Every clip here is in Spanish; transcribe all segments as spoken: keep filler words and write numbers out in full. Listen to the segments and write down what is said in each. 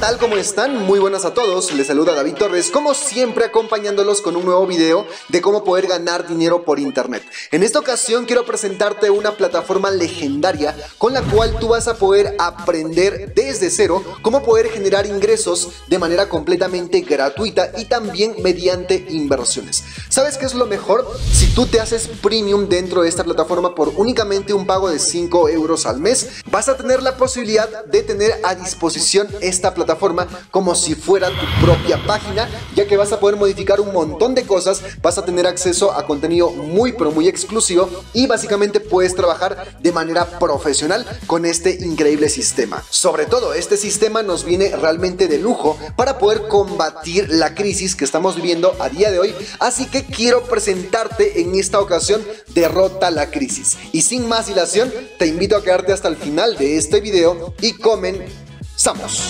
tal? ¿Cómo están? Muy buenas a todos, les saluda David Torres, como siempre acompañándolos con un nuevo video de cómo poder ganar dinero por internet. En esta ocasión quiero presentarte una plataforma legendaria con la cual tú vas a poder aprender desde cero cómo poder generar ingresos de manera completamente gratuita y también mediante inversiones. ¿Sabes qué es lo mejor? Si tú te haces premium dentro de esta plataforma por únicamente un pago de cinco euros al mes, vas a tener la posibilidad de tener a disposición esta plataforma como si fuera tu propia página, ya que vas a poder modificar un montón de cosas, vas a tener acceso a contenido muy pero muy exclusivo y básicamente puedes trabajar de manera profesional con este increíble sistema. Sobre todo, este sistema nos viene realmente de lujo para poder combatir la crisis que estamos viviendo a día de hoy, así que quiero presentarte en esta ocasión Derrota la Crisis. Y sin más dilación, te invito a quedarte hasta el final de este video y comenzamos.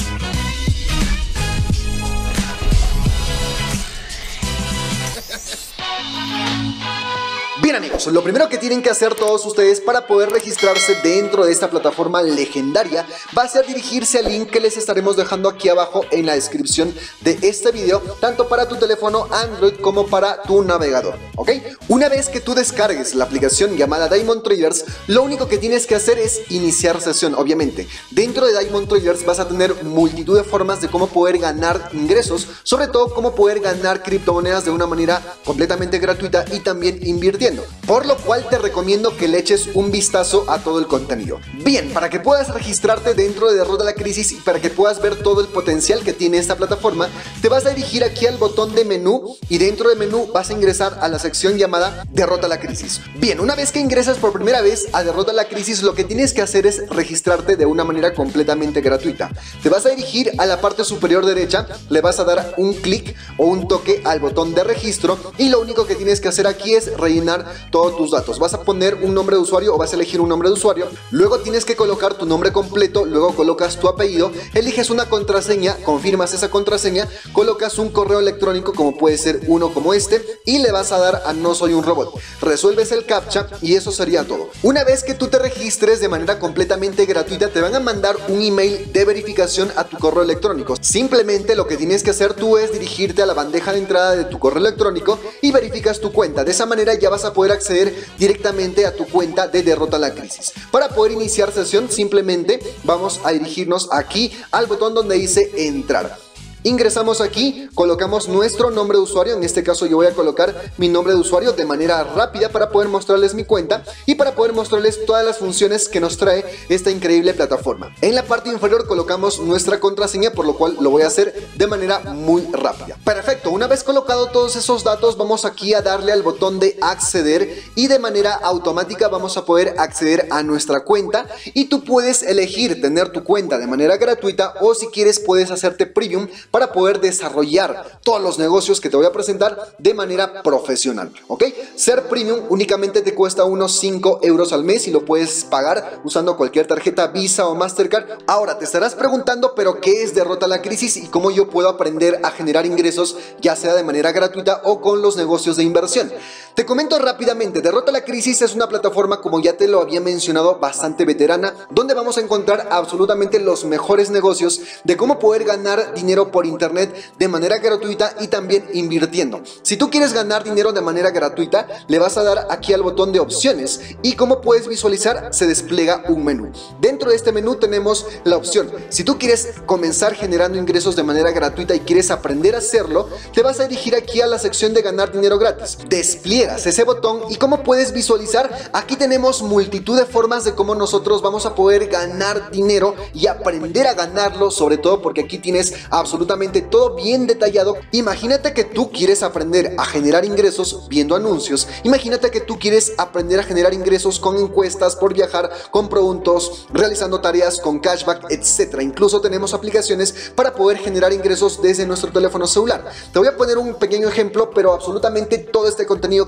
Bien amigos, lo primero que tienen que hacer todos ustedes para poder registrarse dentro de esta plataforma legendaria va a ser dirigirse al link que les estaremos dejando aquí abajo en la descripción de este video, tanto para tu teléfono Android como para tu navegador, ¿ok? Una vez que tú descargues la aplicación llamada Diamond Traders, lo único que tienes que hacer es iniciar sesión, obviamente. Dentro de Diamond Traders vas a tener multitud de formas de cómo poder ganar ingresos, sobre todo cómo poder ganar criptomonedas de una manera completamente gratuita y también invirtiendo. Por lo cual te recomiendo que le eches un vistazo a todo el contenido. Bien, para que puedas registrarte dentro de Derrota la Crisis y para que puedas ver todo el potencial que tiene esta plataforma, te vas a dirigir aquí al botón de menú y dentro de menú vas a ingresar a la sección llamada Derrota la Crisis. Bien, una vez que ingresas por primera vez a Derrota la Crisis, lo que tienes que hacer es registrarte de una manera completamente gratuita. Te vas a dirigir a la parte superior derecha, le vas a dar un clic o un toque al botón de registro y lo único que tienes que hacer aquí es rellenar todos tus datos. Vas a poner un nombre de usuario o vas a elegir un nombre de usuario, luego tienes que colocar tu nombre completo, luego colocas tu apellido, eliges una contraseña, confirmas esa contraseña, colocas un correo electrónico como puede ser uno como este y le vas a dar a no soy un robot, resuelves el captcha y eso sería todo. Una vez que tú te registres de manera completamente gratuita, te van a mandar un email de verificación a tu correo electrónico. Simplemente lo que tienes que hacer tú es dirigirte a la bandeja de entrada de tu correo electrónico y verificas tu cuenta. De esa manera ya vas a poder acceder directamente a tu cuenta de Derrota la Crisis. Para poder iniciar sesión, simplemente vamos a dirigirnos aquí al botón donde dice entrar. Ingresamos aquí, colocamos nuestro nombre de usuario, en este caso yo voy a colocar mi nombre de usuario de manera rápida para poder mostrarles mi cuenta y para poder mostrarles todas las funciones que nos trae esta increíble plataforma. En la parte inferior colocamos nuestra contraseña, por lo cual lo voy a hacer de manera muy rápida. Perfecto, una vez colocado todos esos datos, vamos aquí a darle al botón de acceder y de manera automática vamos a poder acceder a nuestra cuenta y tú puedes elegir tener tu cuenta de manera gratuita o si quieres puedes hacerte premium para poder desarrollar todos los negocios que te voy a presentar de manera profesional, ¿ok? Ser premium únicamente te cuesta unos cinco euros al mes y lo puedes pagar usando cualquier tarjeta Visa o Mastercard. Ahora te estarás preguntando, ¿pero qué es Derrota la Crisis y cómo yo puedo aprender a generar ingresos ya sea de manera gratuita o con los negocios de inversión? Te comento rápidamente, Derrota la Crisis es una plataforma, como ya te lo había mencionado, bastante veterana, donde vamos a encontrar absolutamente los mejores negocios de cómo poder ganar dinero por internet de manera gratuita y también invirtiendo. Si tú quieres ganar dinero de manera gratuita, le vas a dar aquí al botón de opciones y como puedes visualizar se despliega un menú. Dentro de este menú tenemos la opción, si tú quieres comenzar generando ingresos de manera gratuita y quieres aprender a hacerlo, te vas a dirigir aquí a la sección de ganar dinero gratis. Despliegas ese botón y como puedes visualizar, aquí tenemos multitud de formas de cómo nosotros vamos a poder ganar dinero y aprender a ganarlo, sobre todo porque aquí tienes absolutamente todo bien detallado. Imagínate que tú quieres aprender a generar ingresos viendo anuncios, imagínate que tú quieres aprender a generar ingresos con encuestas por viajar, con productos, realizando tareas con cashback, etcétera. Incluso tenemos aplicaciones para poder generar ingresos desde nuestro teléfono celular. Te voy a poner un pequeño ejemplo, pero absolutamente todo este contenido que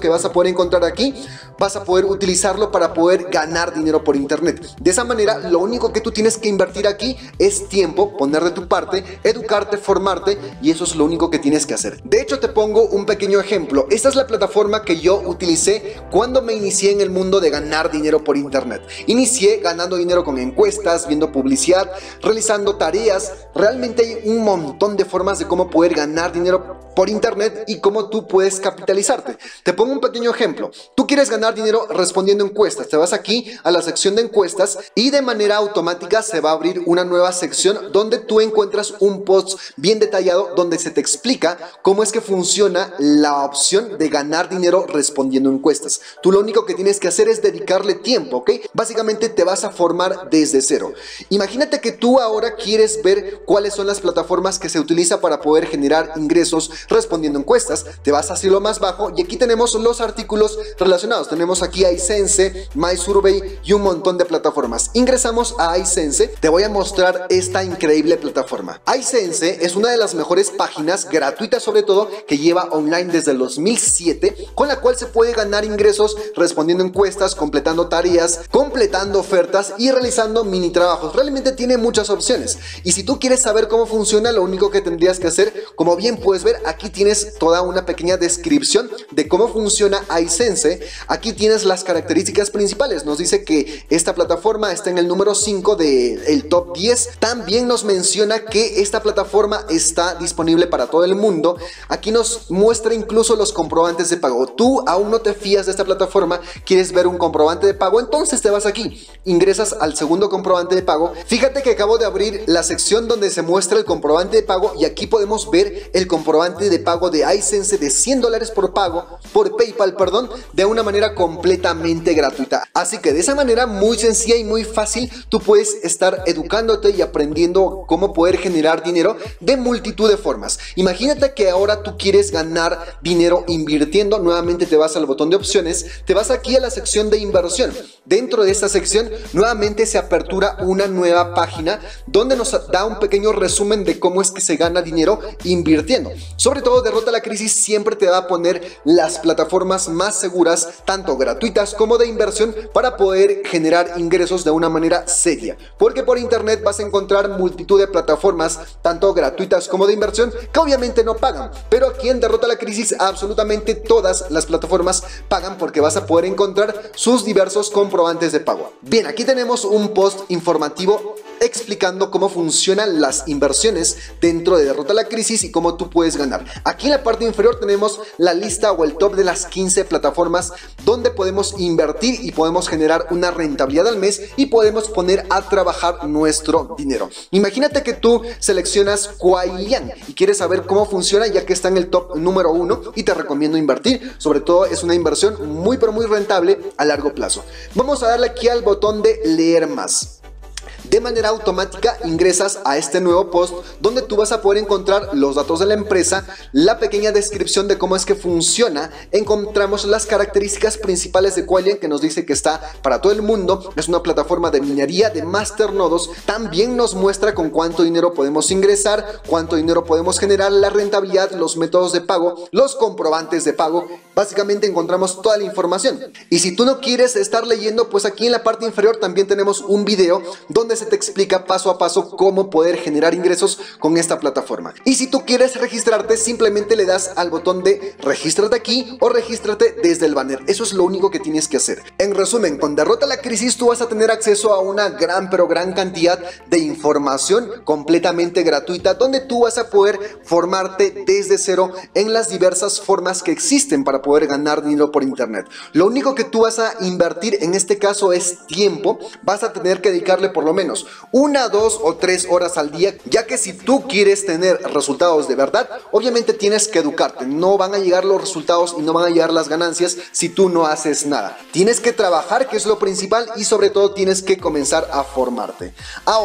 que vas a poder encontrar aquí, vas a poder utilizarlo para poder ganar dinero por internet. De esa manera, lo único que tú tienes que invertir aquí es tiempo, poner de tu parte, educarte, formarte, y eso es lo único que tienes que hacer. De hecho, te pongo un pequeño ejemplo. Esta es la plataforma que yo utilicé cuando me inicié en el mundo de ganar dinero por internet. Inicié ganando dinero con encuestas, viendo publicidad, realizando tareas. Realmente hay un montón de formas de cómo poder ganar dinero por internet y cómo tú puedes capitalizarte. Te pongo un pequeño ejemplo. Tú quieres ganar dinero respondiendo encuestas. Te vas aquí a la sección de encuestas y de manera automática se va a abrir una nueva sección donde tú encuentras un post bien detallado donde se te explica cómo es que funciona la opción de ganar dinero respondiendo encuestas. Tú lo único que tienes que hacer es dedicarle tiempo, ¿ok? Básicamente te vas a formar desde cero. Imagínate que tú ahora quieres ver cuáles son las plataformas que se utiliza para poder generar ingresos respondiendo encuestas. Te vas hacia lo más bajo y aquí tenemos los artículos relacionados. Tenemos aquí iSense, MySurvey y un montón de plataformas. Ingresamos a iSense. Te voy a mostrar esta increíble plataforma. iSense es una de las mejores páginas gratuitas, sobre todo, que lleva online desde el dos mil siete, con la cual se puede ganar ingresos respondiendo encuestas, completando tareas, completando ofertas y realizando mini trabajos. Realmente tiene muchas opciones. Y si tú quieres saber cómo funciona, lo único que tendrías que hacer, como bien puedes ver, aquí tienes toda una pequeña descripción de cómo funciona iSense. Aquí tienes las características principales. Nos dice que esta plataforma está en el número cinco del top diez. También nos menciona que esta plataforma está disponible para todo el mundo. Aquí nos muestra incluso los comprobantes de pago. Tú aún no te fías de esta plataforma, quieres ver un comprobante de pago, entonces te vas aquí, ingresas al segundo comprobante de pago. Fíjate que acabo de abrir la sección donde se muestra el comprobante de pago y aquí podemos ver el comprobante de pago de iSense de cien dólares por pago, por PayPal, perdón, de una manera completamente gratuita. Así que de esa manera muy sencilla y muy fácil, tú puedes estar educándote y aprendiendo cómo poder generar dinero de multitud de formas. Imagínate que ahora tú quieres ganar dinero invirtiendo. Nuevamente te vas al botón de opciones, te vas aquí a la sección de inversión. Dentro de esta sección nuevamente se apertura una nueva página donde nos da un pequeño resumen de cómo es que se gana dinero invirtiendo. Sobre todo, Derrota la Crisis siempre te va a poner las plataformas más seguras, tanto gratuitas como de inversión, para poder generar ingresos de una manera seria. Porque por internet vas a encontrar multitud de plataformas, tanto gratuitas como de inversión, que obviamente no pagan. Pero aquí en Derrota la Crisis absolutamente todas las plataformas pagan, porque vas a poder encontrar sus diversos comprobantes de pago. Bien, aquí tenemos un post informativo explicando cómo funcionan las inversiones dentro de Derrota la Crisis y cómo tú puedes ganar. Aquí en la parte inferior tenemos la lista o el top de las quince plataformas donde podemos invertir y podemos generar una rentabilidad al mes y podemos poner a trabajar nuestro dinero. Imagínate que tú seleccionas Kuailian y quieres saber cómo funciona, ya que está en el top número uno y te recomiendo invertir. Sobre todo es una inversión muy pero muy rentable a largo plazo. Vamos a darle aquí al botón de leer más. De manera automática ingresas a este nuevo post donde tú vas a poder encontrar los datos de la empresa, la pequeña descripción de cómo es que funciona. Encontramos las características principales de Kuailian, que nos dice que está para todo el mundo, es una plataforma de minería de masternodos. También nos muestra con cuánto dinero podemos ingresar, cuánto dinero podemos generar, la rentabilidad, los métodos de pago, los comprobantes de pago. Básicamente encontramos toda la información. Y si tú no quieres estar leyendo, pues aquí en la parte inferior también tenemos un video donde se te explica paso a paso cómo poder generar ingresos con esta plataforma. Y si tú quieres registrarte, simplemente le das al botón de regístrate aquí o regístrate desde el banner. Eso es lo único que tienes que hacer. En resumen, con Derrota la Crisis tú vas a tener acceso a una gran pero gran cantidad de información completamente gratuita, donde tú vas a poder formarte desde cero en las diversas formas que existen para poder ganar dinero por internet. Lo único que tú vas a invertir en este caso es tiempo. Vas a tener que dedicarle por lo menos una, dos o tres horas al día, ya que si tú quieres tener resultados de verdad, obviamente tienes que educarte. No van a llegar los resultados y no van a llegar las ganancias si tú no haces nada. Tienes que trabajar, que es lo principal, y sobre todo tienes que comenzar a formarte. Ahora,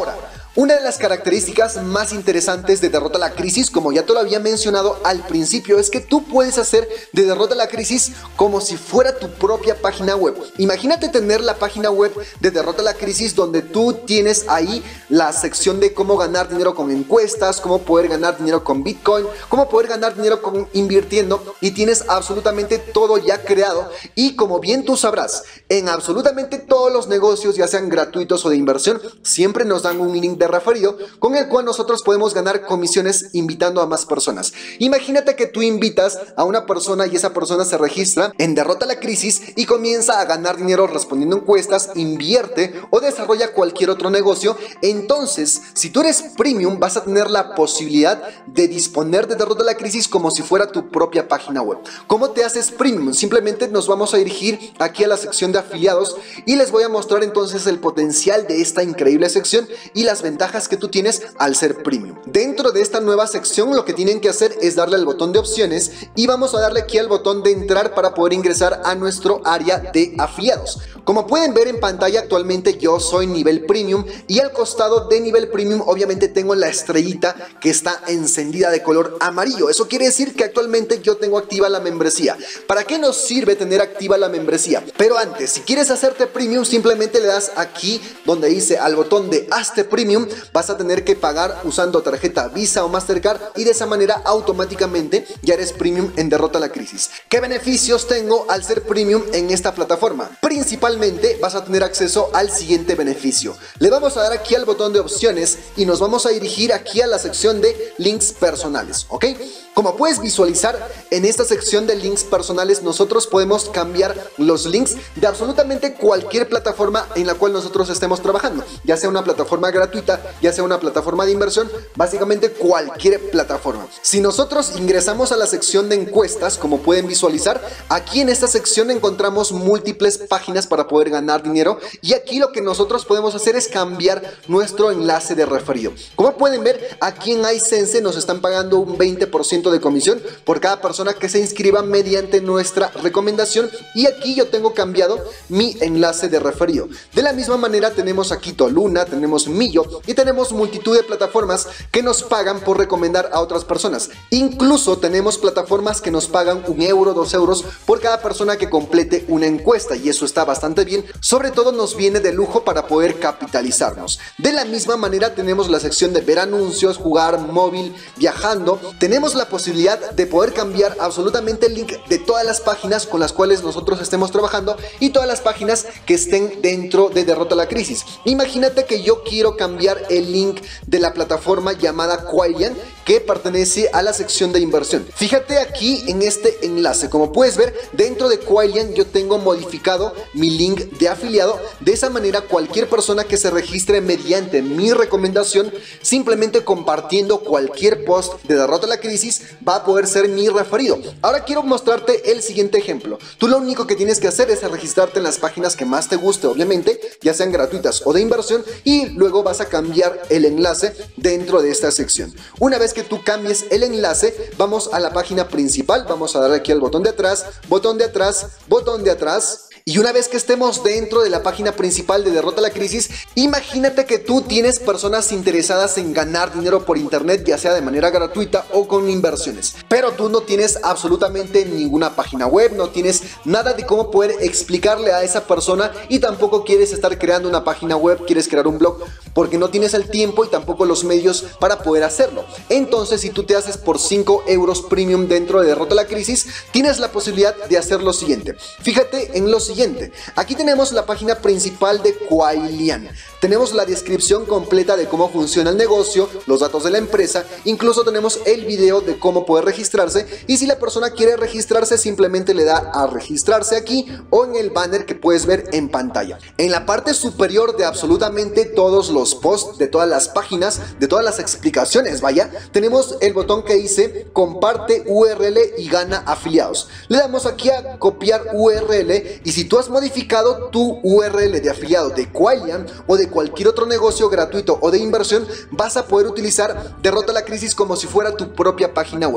Una de las características más interesantes de Derrota la Crisis, como ya te lo había mencionado al principio, es que tú puedes hacer de Derrota la Crisis como si fuera tu propia página web. Imagínate tener la página web de Derrota la Crisis donde tú tienes ahí la sección de cómo ganar dinero con encuestas, cómo poder ganar dinero con Bitcoin, cómo poder ganar dinero con invirtiendo, y tienes absolutamente todo ya creado. Y como bien tú sabrás, en absolutamente todos los negocios, ya sean gratuitos o de inversión, siempre nos dan un link de referido con el cual nosotros podemos ganar comisiones invitando a más personas. Imagínate que tú invitas a una persona y esa persona se registra en Derrota la Crisis y comienza a ganar dinero respondiendo encuestas, invierte o desarrolla cualquier otro negocio. Entonces, si tú eres premium, vas a tener la posibilidad de disponer de Derrota la Crisis como si fuera tu propia página web. ¿Cómo te haces premium? Simplemente nos vamos a dirigir aquí a la sección de afiliados y les voy a mostrar entonces el potencial de esta increíble sección y las ventajas que tú tienes al ser premium. Dentro de esta nueva sección lo que tienen que hacer es darle al botón de opciones y vamos a darle aquí al botón de entrar para poder ingresar a nuestro área de afiliados. Como pueden ver en pantalla, actualmente yo soy nivel premium y al costado de nivel premium obviamente tengo la estrellita que está encendida de color amarillo. Eso quiere decir que actualmente yo tengo activa la membresía. ¿Para qué nos sirve tener activa la membresía? Pero antes, si quieres hacerte premium, simplemente le das aquí donde dice al botón de hazte premium. Vas a tener que pagar usando tarjeta Visa o Mastercard y de esa manera automáticamente ya eres premium en Derrota la Crisis. ¿Qué beneficios tengo al ser premium en esta plataforma? Principalmente vas a tener acceso al siguiente beneficio. Le vamos a dar aquí al botón de opciones y nos vamos a dirigir aquí a la sección de links personales, ¿ok? Como puedes visualizar, en esta sección de links personales nosotros podemos cambiar los links de absolutamente cualquier plataforma en la cual nosotros estemos trabajando, ya sea una plataforma gratuita, ya sea una plataforma de inversión, básicamente cualquier plataforma. Si nosotros ingresamos a la sección de encuestas, como pueden visualizar, aquí en esta sección encontramos múltiples páginas para poder ganar dinero y aquí lo que nosotros podemos hacer es cambiar nuestro enlace de referido. Como pueden ver, aquí en iSense nos están pagando un veinte por ciento de comisión por cada persona que se inscriba mediante nuestra recomendación y aquí yo tengo cambiado mi enlace de referido. De la misma manera tenemos aquí Toluna, tenemos Millo y tenemos multitud de plataformas que nos pagan por recomendar a otras personas. Incluso tenemos plataformas que nos pagan un euro, dos euros por cada persona que complete una encuesta y eso está bastante bien. Sobre todo nos viene de lujo para poder capitalizarnos. De la misma manera tenemos la sección de ver anuncios, jugar móvil, viajando. Tenemos la posibilidad de poder cambiar absolutamente el link de todas las páginas con las cuales nosotros estemos trabajando y todas las páginas que estén dentro de Derrota la Crisis. Imagínate que yo quiero cambiar el link de la plataforma llamada Quailian, que pertenece a la sección de inversión. Fíjate aquí en este enlace, como puedes ver dentro de Quailian yo tengo modificado mi link de afiliado. De esa manera cualquier persona que se registre mediante mi recomendación, simplemente compartiendo cualquier post de Derrota la Crisis, va a poder ser mi referido. Ahora quiero mostrarte el siguiente ejemplo. Tú lo único que tienes que hacer es registrarte en las páginas que más te guste, obviamente, ya sean gratuitas o de inversión, y luego vas a cambiar el enlace dentro de esta sección. Una vez que tú cambies el enlace, vamos a la página principal, vamos a darle aquí al botón de atrás, botón de atrás, botón de atrás. Y una vez que estemos dentro de la página principal de Derrota la Crisis, imagínate que tú tienes personas interesadas en ganar dinero por internet, ya sea de manera gratuita o con inversiones. Pero tú no tienes absolutamente ninguna página web, no tienes nada de cómo poder explicarle a esa persona y tampoco quieres estar creando una página web, quieres crear un blog, porque no tienes el tiempo y tampoco los medios para poder hacerlo. Entonces, si tú te haces por cinco euros premium dentro de Derrota la Crisis, tienes la posibilidad de hacer lo siguiente. Fíjate en lo siguiente. Aquí tenemos la página principal de Quailian. Tenemos la descripción completa de cómo funciona el negocio, los datos de la empresa, incluso tenemos el video de cómo poder registrarse y si la persona quiere registrarse simplemente le da a registrarse aquí o en el banner que puedes ver en pantalla. En la parte superior de absolutamente todos los posts, de todas las páginas, de todas las explicaciones, vaya, tenemos el botón que dice comparte U R L y gana afiliados. Le damos aquí a copiar U R L y si tú has modificado tu U R L de afiliado de Quailian o de cualquier otro negocio gratuito o de inversión, vas a poder utilizar Derrota la Crisis como si fuera tu propia página web y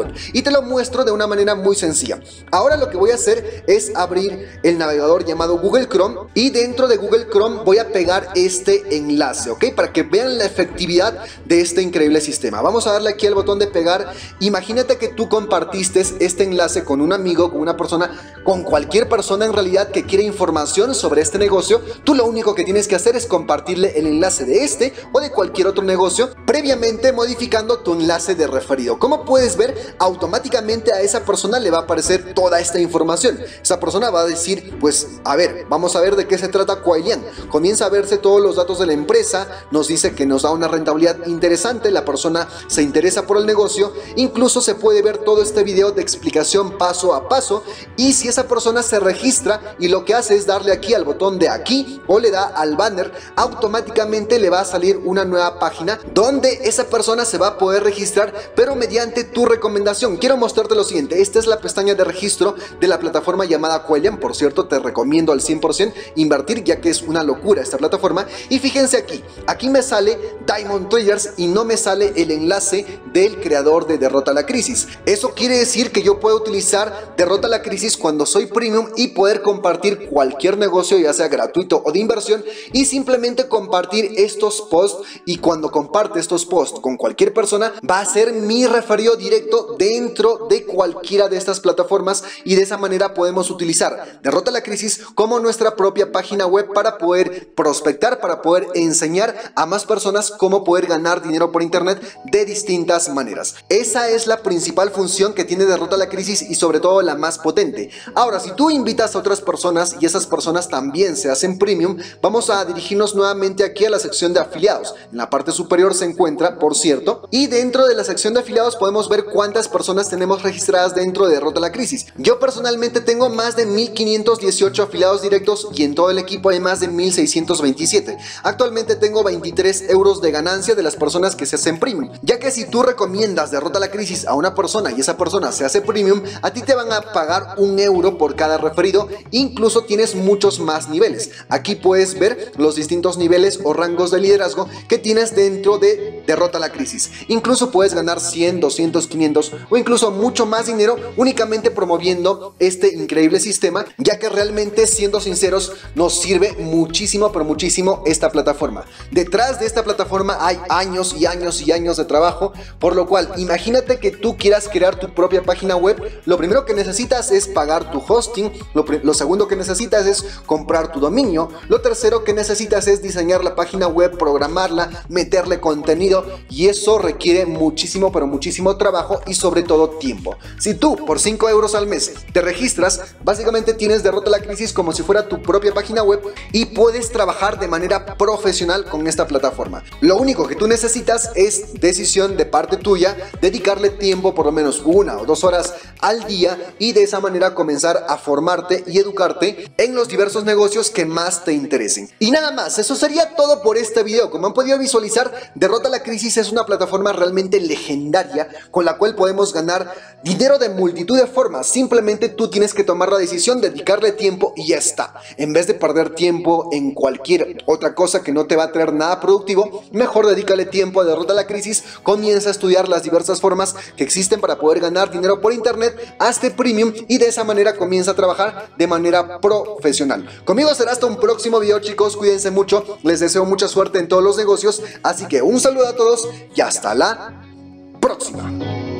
te lo muestro de una manera muy sencilla. Ahora lo que voy a hacer es abrir el navegador llamado Google Chrome y dentro de Google Chrome voy a pegar este enlace, ¿ok? Para que vean la efectividad de este increíble sistema. Vamos a darle aquí al botón de pegar. Imagínate que tú compartiste este enlace con un amigo, con una persona, con cualquier persona en realidad que quiere información sobre este negocio. Tú lo único que tienes que hacer es compartirle el enlace de este o de cualquier otro negocio, previamente modificando tu enlace de referido. Como puedes ver, automáticamente a esa persona le va a aparecer toda esta información. Esa persona va a decir, pues a ver, vamos a ver de qué se trata Kuailian. Comienza a verse todos los datos de la empresa, nos dice que nos da una rentabilidad interesante, la persona se interesa por el negocio, incluso se puede ver todo este video de explicación paso a paso. Y si esa persona se registra y lo que hace es darle aquí al botón de aquí o le da al banner, automáticamente le va a salir una nueva página donde esa persona se va a poder registrar, pero mediante tu recomendación. Quiero mostrarte lo siguiente. Esta es la pestaña de registro de la plataforma llamada Kuailian. Por cierto, te recomiendo al cien por ciento invertir, ya que es una locura esta plataforma. Y fíjense aquí, aquí me sale Diamond Traders y no me sale el enlace del creador de Derrota a la Crisis. Eso quiere decir que yo puedo utilizar Derrota a la Crisis cuando soy premium y poder compartir cualquier negocio, ya sea gratuito o de inversión, y simplemente compartir estos posts. Y cuando comparte estos posts con cualquier persona, va a ser mi referido directo dentro de cualquiera de estas plataformas, y de esa manera podemos utilizar Derrota a la Crisis como nuestra propia página web para poder prospectar, para poder enseñar a más personas cómo poder ganar dinero por internet de distintas maneras. Esa es la principal función que tiene Derrota a la Crisis y sobre todo la más potente. Ahora, si tú invitas a otras personas y esas personas también se hacen premium, vamos a dirigirnos nuevamente aquí a la sección de afiliados. En la parte superior se encuentra, por cierto, y dentro de la sección de afiliados podemos ver cuántas personas tenemos registradas dentro de Derrota a la Crisis. Yo personalmente tengo más de mil quinientos dieciocho afiliados directos y en todo el equipo hay más de mil seiscientos veintisiete. Actualmente tengo veintitrés euros de ganancia de las personas que se hacen premium, ya que si tú recomiendas Derrota a la Crisis a una persona y esa persona se hace premium, a ti te van a pagar un euro por cada referido. Incluso tienes muchos más niveles. Aquí puedes ver los distintos niveles o rangos de liderazgo que tienes dentro de Derrota a la Crisis. Incluso puedes ganar cien, doscientos, quinientos o incluso mucho más dinero únicamente promoviendo este increíble sistema, ya que realmente, siendo sinceros, nos sirve muchísimo, pero muchísimo esta plataforma. Detrás de esta plataforma hay años y años y años de trabajo, por lo cual imagínate que tú quieras crear tu propia página web. Lo primero que necesitas es pagar tu hosting, lo, lo segundo que necesitas es comprar tu dominio, lo tercero que necesitas es diseñar la página web, programarla, meterle contenido, y eso requiere muchísimo, pero muchísimo trabajo y sobre todo tiempo. Si tú por cinco euros al mes te registras, básicamente tienes Derrota a la Crisis como si fuera tu propia página web y puedes trabajar de manera profesional con esta plataforma. Lo único que tú necesitas es decisión de parte tuya, dedicarle tiempo, por lo menos una o dos horas al día, y de esa manera comenzar a formarte y educarte en los diversos negocios que más te interesen. Y nada más, eso sería todo por este video. Como han podido visualizar, Derrota a la Crisis es una plataforma realmente legendaria con la cual podemos ganar dinero de multitud de formas. Simplemente tú tienes que tomar la decisión, dedicarle tiempo y ya está. En vez de perder tiempo en cualquier otra cosa que no te va a traer nada productivo, mejor dedícale tiempo a Derrota a la Crisis. Comienza a estudiar las diversas formas que existen para poder ganar dinero por internet, hazte premium y de esa manera comienza a trabajar de manera profesional. Conmigo será hasta un próximo video, chicos. Cuídense mucho, les deseo mucha suerte en todos los negocios, así que un saludo a todos y hasta la próxima.